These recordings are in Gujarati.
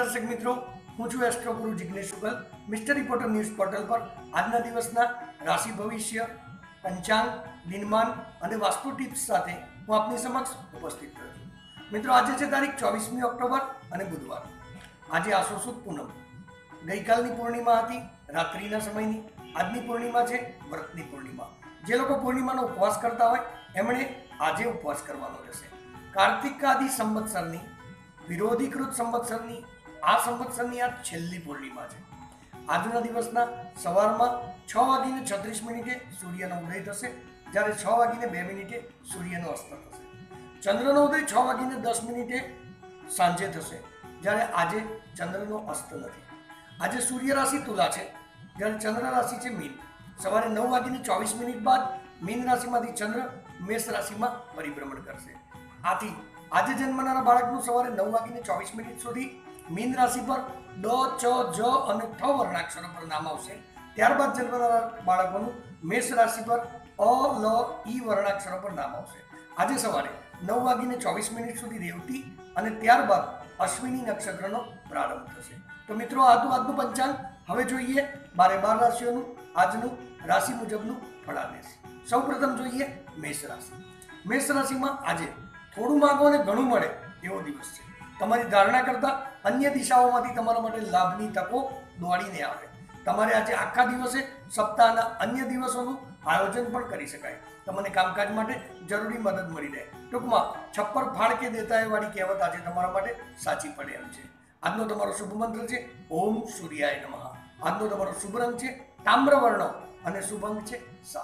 दर्शक मित्रों, हूँ छू astro Guru Jignesh Shukla mister reporter news portal पर आज दिवसना राशि भविष्य पंचांग दिनमान और वास्तु टिप्स साथे हूँ आपनी समक्ष उपस्थित करूँ छूं। मित्रों, आज है तारीख 24 ऑक्टोबर और बुधवार। आज आसो सुद पूनम। गई कालनी पूर्णिमा थी रात्रिना समयनी, आजनी पूर्णिमा है व्रतनी पूर्णिमा। जे लोग पूर्णिमानो उपवास करता होय एमणे आजे उपवास करवानो रहेशे। कार्तिक आदि संवत्सरनी विरोधीकृत संवत्सरनी आ संवत्सरनी आ छेल्ली पूर्णिमा है। आजना दिवसना सवारमा 6:36 सूर्यनो उदय थशे, ज्यारे 6:02 सूर्यनो अस्त थशे। चंद्रनो उदय 6:10 सांजे थशे, ज्यारे आजे चंद्रनो अस्त नथी। आज सूर्य राशि तुला है, ज्यारे चंद्र राशि है मीन। सवारे 9:24 बाद मीन राशि में चंद्र मेष राशि में परिभ्रमण करशे। आथी आज जन्मनारा बाळकनुं सवारे 9:24 सुधी मीन राशि पर ड च ज और ठ वर्णाक्षरों पर नाम आवशे। त्यारबाद जन्मनारा बाळकोनुं मेष राशि पर अ ल ई वर्णाक्षरों पर नाम आवशे। आज सवारे 9:24 सुधी रेवती और त्यारबाद अश्विनी नक्षत्रनो प्रारंभ थशे। तो मित्रों, आजनु पंचांग हवे जोईए 12 राशिओनुं आजनुं राशि मुजबनुं फलादेश। सौ प्रथम जोईए मेष राशि। मेष राशि में आज थोड़ू मांगो ने घणुं मळे एवो दिवस छे। तमारी धारणा करता अन्य दिशाओमांथी तमारा माटे लाभनी तको दौड़ीने आवे। तमारे आज आखा दिवसे सप्ताहना अन्य दिवसोनुं आयोजन पण करी शकाय। तमने कामकाज माटे जरूरी मदद मळी जाय। टूंकमां छप्पर फाड़ के देता वाली कहेवत आज तमारा माटे साची पड़े एम छे। आजनो तमारो शुभ मंत्र छे ओम सूर्याय नमः। आजनो तमारो शुभ रंग छे ताम्रवर्ण अने शुभ अंक छे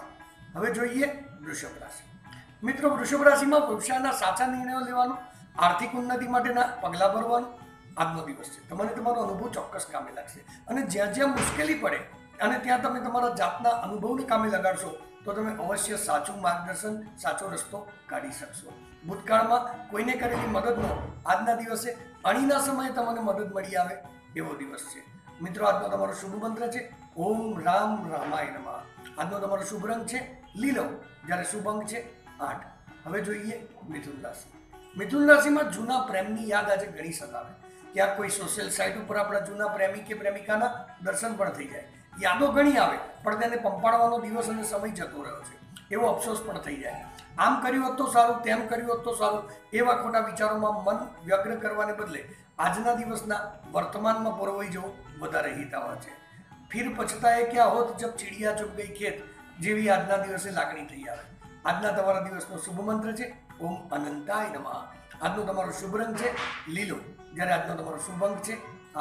7। हवे जोईए वृषभ राशि। मित्रों, वृषभ राशि में व्यवसायना साचा निर्णयों लेवानुं, आर्थिक उन्नति माटेना पगला भरवानुं आजनो दिवस छे। तमने तमारो अनुभव चोक्कस कामे लागशे अने ज्यां ज्यां मुश्केली पड़े अने त्यां तमे तमारा जातना अनुभवने कामे लगाडशो तो तमे अवश्य साचुं मार्गदर्शन, साचो रस्तो काढी शकशो। भूतकाळमां कोईने करेली मददनो आजना दिवसे अणीना समये तमने मदद मळी आवे एवो दिवस छे। मित्रों, आजनो तमारो शुभ मंत्र छे ओम राम रामाय नमः। आजनो तमारो शुभ रंग छे लीलो, ज्यारे शुभ अंक छे 8। हवे जोईए मिथुन राशि। मिथुन राशि में जूना प्रेमनी याद आज घणी सतावे। क्या कोई सोशल साइट पर अपना जूना प्रेमी के प्रेमिकाना दर्शन पण थई जाय। यादों घणी आवे पण तेने पंपाड़वानो दिवस अने समय जतो रह्यो छे एवो अफसोस पण थई जाय। आम कर्युं होत तो सारुं, तेम कर्युं होत तो सारुं एवा खोटा विचारोमां मन व्यग्र करवाने बदले आजना दिवसना वर्तमानमां परोवाई जवुं वधारे हितावह छे। फिर पछताए क्या होत जब चिड़िया चुग गई खेत जेवी आजना दिवसे लागणी थई आवे। आजना तमारा दिवसनो शुभ मंत्र छे ओम अनंताय नमः। आजनो तमारो शुभ रंग छे लीलो, ज्यारे आजनो तमारो शुभ अंक छे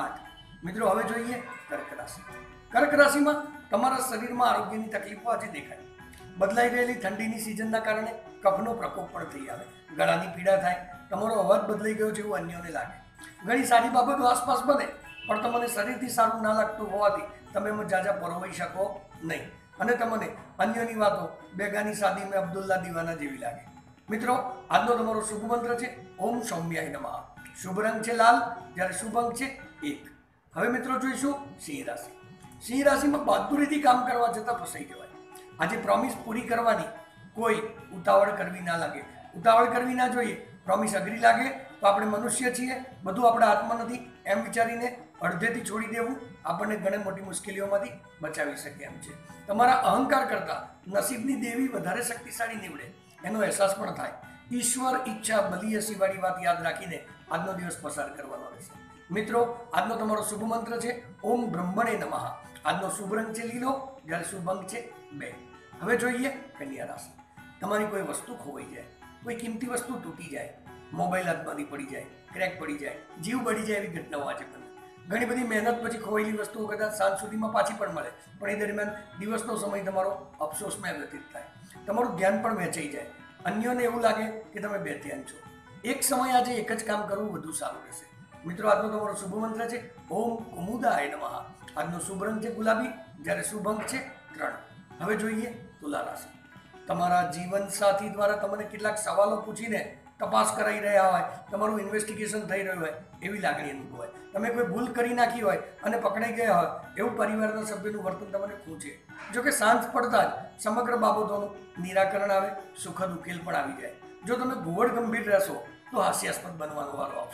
8। मित्रों, हवे जोईए कर्क राशि। कर्क राशि में तमारा शरीर में आरोग्यनी तकलीफों आज देखाय। बदलाई गयेली ठंडीनी सीजनना कारणे कफनो प्रकोप पण थई आवे। गळानी पीड़ा थाय, तमारो अवाज बदलाई गयो जेवुं अन्योने लागे। घणी सारी बाबतो आसपास बने पण तमने शरीरथी सारुं ना लागतुं होवाथी तमे एमां जाजा परोवाई शको नहीं अने तमने अन्योनी वातो बेगानी शादी में अब्दुल्ला दीवाना जेवी लागे। मित्रों, आजनो तमारो शुभ मंत्र छे ओम सौम्याय नमः। शुभ रंग छे लाल, ज्यारे शुभ अंक छे 1। हवे मित्रों जोईशुं सिंह राशि। सिंह राशि में बहादुरीथी काम करवा छतां फसाई जवाय। आज प्रॉमिस पूरी करवानी कोई उतावळ करवी ना लागे। उतावळ करवी ना जोईए। प्रॉमिस अघरी लागे तो आपणे मनुष्य छीए, बधुं आपणा हाथमां नथी एम विचारीने अडधेथी छोड़ी देवुं आपणे घणी मोटी मुश्केलीओमांथी बचावी शके एम छे। तमारा अहंकार करता नसीबनी देवी वधारे शक्तिशाળી નીવડે એનો અહેસાસ પણ થાય। ઈશ્વર ઈચ્છા બલી હસી વાળી વાત યાદ રાખીને આજનો દિવસ પસાર કરવાનો રહેશે। મિત્રો, આજનો તમારો શુભ મંત્ર છે ઓમ બ્રહ્મણે નમઃ। આજનો શુભ રંગ છે લીલો, જ્યારે શુભ અંક છે 2। હવે જોઈએ કન્યા રાશિ। તમારી કોઈ વસ્તુ ખોવાઈ જાય, કોઈ કિંમતી વસ્તુ તૂટી જાય, મોબાઈલ હાથમાંથી પડી જાય, ક્રેક પડી જાય, જીવ બળી જાય એવી ઘટનાઓ આજે બને। ઘણી બધી મહેનત પછી ખોવાયેલી વસ્તુઓ કદાચ સાંજ સુધીમાં પાછી પણ મળે પણ એ દરમિયાન દિવસનો સમય તમારો અફસોસમાં વ્યતીત થાય। તમારું ધ્યાન પણ વહેંચાઈ જાય। અન્યોને એવું લાગે કે તમે બેધ્યાન છો। એક સમય આજે એક જ કામ કરવું વધુ સારું રહેશે। મિત્રો, આજનો તમારો શુભ મંત્ર છે ઓમ કુમુદાય નમઃ। આજનો શુભ રંગ છે ગુલાબી, જ્યારે શુભ અંક છે 3। હવે જોઈએ તુલા રાશિ। તમારા જીવન સાથી દ્વારા તમને કેટલાક સવાલો પૂછીને तपास कराई रह्या होय, तमारुं इन्वेस्टिगेशन थई रह्युं होय एवी लागणी अनुभवाय। तमे कोई भूल करी नाखी होय अने पकड़ाई गया होय एवुं परिवारना सभ्यनुं वर्तन तमने खूंचे। जो कि सांज पड़ता ज समग्र बाबतोनुं निराकरण आवे, सुखद उकेल पण आवी जाय। जो तमे घुवड़ गंभीर रहेशो तो हास्यास्पद बनवानो वारो आवशे।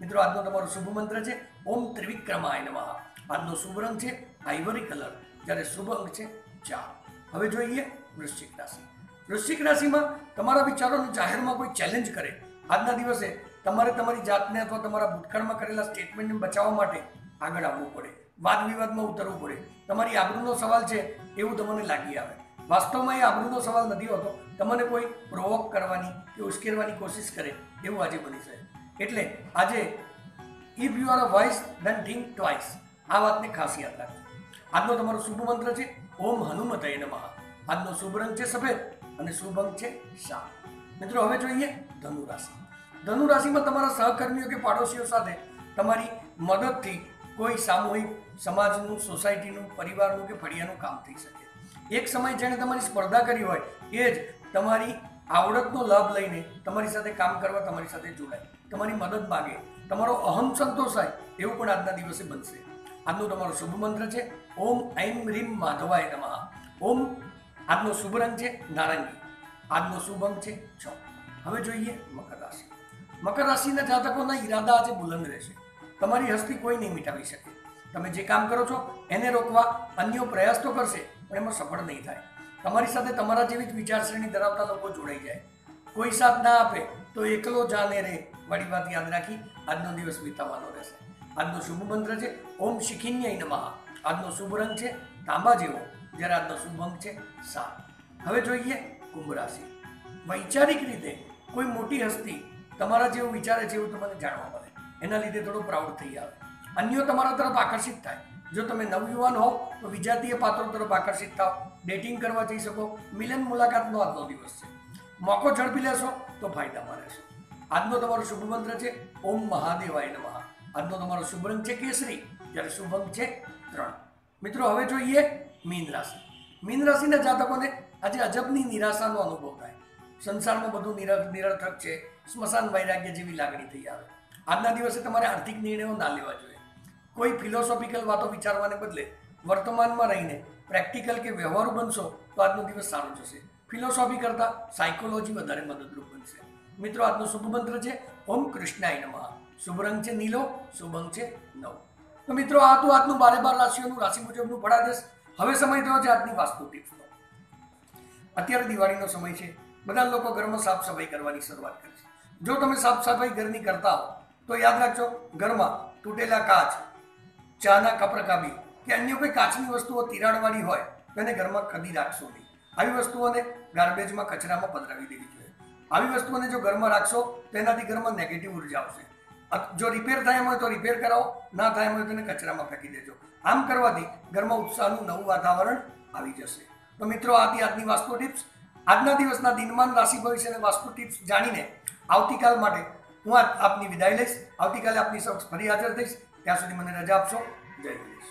મિત્રો આજનો તમારો શુભ મંત્ર છે ઓમ ત્રિવિક્રમાય નમઃ. આજનો શુભ રંગ છે આઇવરી કલર, જ્યારે શુભ અંક છે 4. હવે જોઈએ વૃશ્ચિક રાશિ. વૃશ્ચિક રાશિમાં તમારા વિચારોને જાહેરમાં કોઈ ચેલેન્જ કરે, આજના દિવસે તમારે તમારી જાતને અથવા તમારા ભૂતકાળમાં કરેલા સ્ટેટમેન્ટને બચાવવા માટે આગળ આવવું પડે, વાદ વિવાદમાં ઉતરવું પડે. તમારી આબરૂનો સવાલ છે એવું તમને લાગી આવે. વાસ્તવમાં એ આબરૂનો સવાલ નથી હોતો, તમને કોઈ પ્રોવોક કરવાની કે ઉશ્કેરવાની કોશિશ કરે એવું આજે બની છે. એટલે આજે if you are a wise then think twice, આ વાતને ખાસ યાદ રાખજો. આજનો તમારો શુભ મંત્ર છે ઓમ હનુમતય નમઃ. આજનો શુભ રંગ છે સફેદ અને શુભ અંક છે 7. મિત્રો હવે જોઈએ ધનુ રાશિ. ધનુ રાશિમાં તમારા સહકર્મીઓ કે પાડોશીઓ સાથે તમારી મદદથી કોઈ સામૂહિક, સમાજનું, સોસાયટીનું, પરિવારનું કે ફળિયાનું કામ થઈ શકે. એક સમય જેણે તમારી સ્પર્ધા કરી હોય એ જ તમારી આવડતનો લાભ લઈને તમારી સાથે કામ કરવા તમારી સાથે જોડાય, તમારી મદદ માગે, તમારો અહમ સંતોષાય એવું પણ આજના દિવસે બનશે. આજનો તમારો શુભ મંત્ર છે ઓમ ઐમ રીમ માધવાય નમઃ. ઓમ. આજનો શુભ રંગ છે નારંગી. આજનો શુભ અંક છે 6. હવે જોઈએ મકર રાશિ. મકર રાશિના જાતકોના ઈરાદા આજે બુલંદ રહેશે. તમારી હસ્તી કોઈ નહીં મિટાવી શકે. તમે જે કામ કરો છો એને રોકવા અન્યો પ્રયાસ તો કરશે પણ એમાં સફળ નહીં થાય. તમારી સાથે તમારા જેવી જ વિચારસરણી ધરાવતા લોકો જોડાઈ જાય. કોઈ સાથ ના આપે તો એકલો જાને રે વાળી વાત યાદ રાખી આજનો દિવસ વિતાવવાનો રહેશે. આજનો શુભ મંત્ર છે ઓમ શિખિન્યય નમઃ. આજનો શુભ રંગ છે તાંબા જેવો, જ્યારે આજનો શુભ અંક છે 7. હવે જોઈએ કુંભ રાશિ. વૈચારિક રીતે કોઈ મોટી હસ્તી તમારા જેવું વિચારે છે એવું તમને જાણવા મળે, એના લીધે થોડો પ્રાઉડ થઈ આવે. અન્યો તમારા તરફ આકર્ષિત થાય. જો તમે નવયુવાન હોવ તો વિજાતીય પાત્રો તરફ આકર્ષિત થાવ, ડેટિંગ કરવા જઈ શકો. મિલન મુલાકાતનો આજનો દિવસ છે. મોકો ઝડપી લેશો તો ફાયદામાં રહેશો. આજનો તમારો શુભ મંત્ર છે ઓમ મહાદેવાય નમઃ. આજનો તમારો શુભ રંગ છે કેસરી, જ્યારે શુભ અંક છે 3. મિત્રો હવે જોઈએ મીન રાશિ. મીન રાશિના જાતકોને આજે અજબની નિરાશાનો અનુભવ થાય. સંસારમાં બધું નિરર્થક છે, સ્મશાન વૈરાગ્ય જેવી લાગણી થઈ આવે. આજના દિવસે તમારે આર્થિક નિર્ણયો ના લેવા જોઈએ. કોઈ ફિલોસોફિકલ વાતો વિચારવાને બદલે વર્તમાનમાં રહીને પ્રેક્ટિકલ કે વ્યવહારુ બનશો તો આજનો દિવસ સારો જશે. ફિલોસોફી કરતાં સાયકોલોજી વધારે મદદરૂપ બનશે. મિત્રો આજનો શુભ મંત્ર છે ઓમ કૃષ્ણાય નમઃ. શુભ રંગ છે નીલો, શુભ અંક છે 9. તો મિત્રો આ તો આજનું 12 રાશિઓનું રાશિ મુજબનું ફળાદેશ. હવે સમય થયો છે આજની વાસ્તુ ટિપ્સનો. અત્યારે દિવાળીનો સમય છે, બધા લોકો ઘરમાં સાફ સફાઈ કરવાની શરૂઆત કરે છે. જો તમે સાફ સફાઈ ઘરની કરતા હો તો યાદ રાખજો, ઘરમાં તૂટેલા કાચ, ચાના કપ રકાબી કે અન્ય કોઈ કાચની વસ્તુઓ તિરાડવાળી હોય તો એને ઘરમાં કદી રાખશો નહીં. આવી વસ્તુઓને ગાર્બેજમાં, કચરામાં પધરાવી દેવી જોઈએ. આવી વસ્તુઓને જો ઘરમાં રાખશો તો એનાથી ઘરમાં નેગેટિવ ઉર્જા આવશે. જો રિપેર થાય એમ હોય તો રિપેર કરાવો, ના થાય એમ હોય તો એને કચરામાં ફેંકી દેજો. આમ કરવાથી ઘરમાં ઉત્સાહનું નવું વાતાવરણ આવી જશે. તો મિત્રો આજની વાસ્તુ ટિપ્સ. આજના દિવસના દિનમાન, રાશિ ભવિષ્ય અને વાસ્તુ ટિપ્સ જાણીને આવતીકાલ માટે હું આપની વિદાય લઈશ. આવતીકાલે આપની સમક્ષ ફરી હાજર થઈશ. ત્યાં સુધી મને રજા આપશો. જય ગણેશ.